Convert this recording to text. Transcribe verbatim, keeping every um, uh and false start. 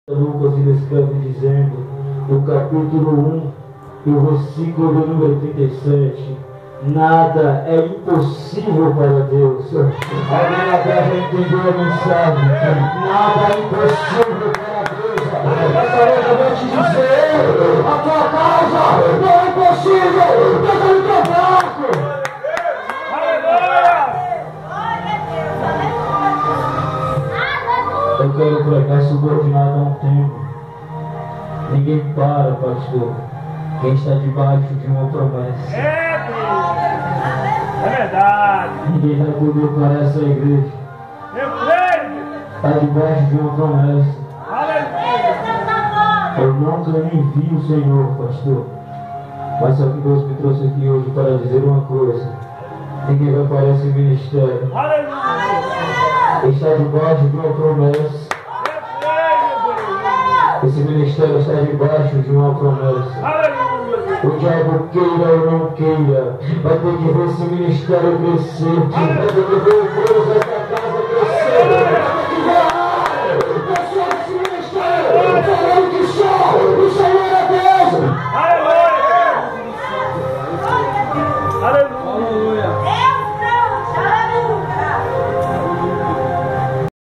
Lucas ele escreve dizendo, no capítulo um, e o versículo número trinta e sete, nada é impossível para Deus. Alguém na terra entendeu a mensagem? Nada é impossível para Deus. Essa noite eu vou te dizer, a tua causa não é impossível. Deus é o teu braço. Eu quero pregar subordinado há um tempo. Ninguém para, pastor. Quem está debaixo de uma promessa. É, Deus. É verdade. Ninguém vai poder parar essa igreja. Eu creio. Está debaixo de uma promessa. Aleluia. Eu nunca nem vi o Senhor, pastor. Mas só que Deus me trouxe aqui hoje para dizer uma coisa. Ninguém vai parar esse ministério. Aleluia. Está debaixo de uma promessa. Esse ministério está debaixo de uma promessa. O diabo queira ou não queira, vai ter que ver esse ministério crescer. Vai ter que ver o Deus dessa